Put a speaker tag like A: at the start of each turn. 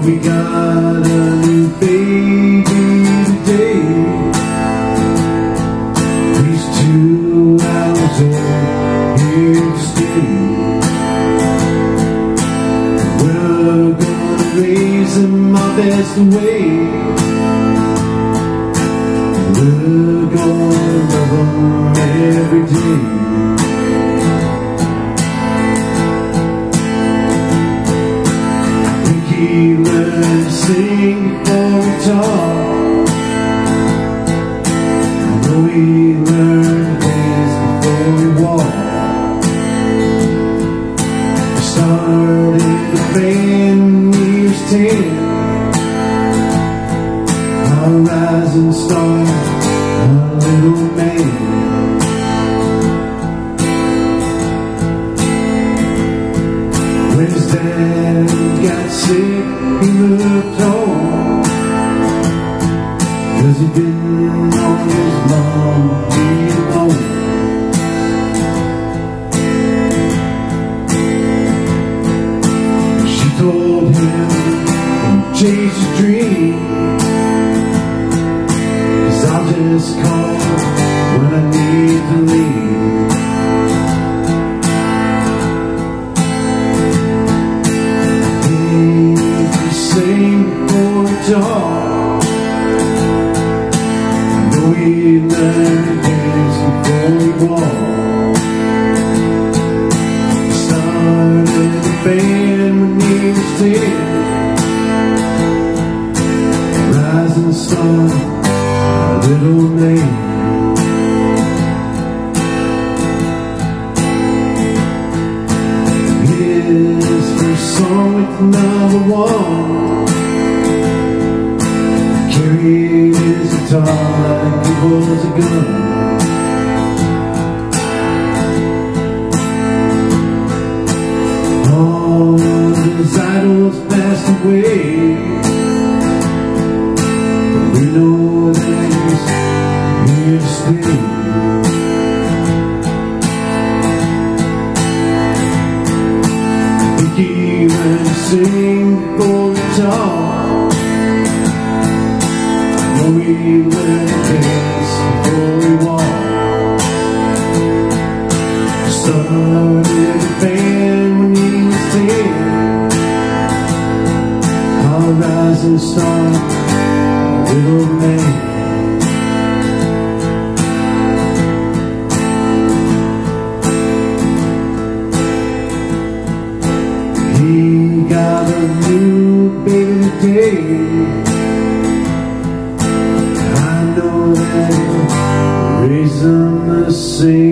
A: We got a new baby today. He's 2 hours old, here to stay. We're gonna raise him our best way. We're gonna love him every day. He learned to sing before he talked. I know he learned to dance before he walked. He started the band when he was 10. A rising star, a little man. When his dad got sick, he moved home, 'cause he'd been on his long way alone. She told him to chase his dream, 'cause I'll just call when I need to leave. Talk. I know he learned to dance before he walked. Started the band when he was 10. Rising star, a little man. His first song with #1. Carried his guitar like it was a gun. All his idols passed away, but we know that he's here to stay. I think he learned to sing before he talked. We learned to dance before we walked. Started a band when he was 10. Our rising star, a little man. He got a new baby today. Raise them the same.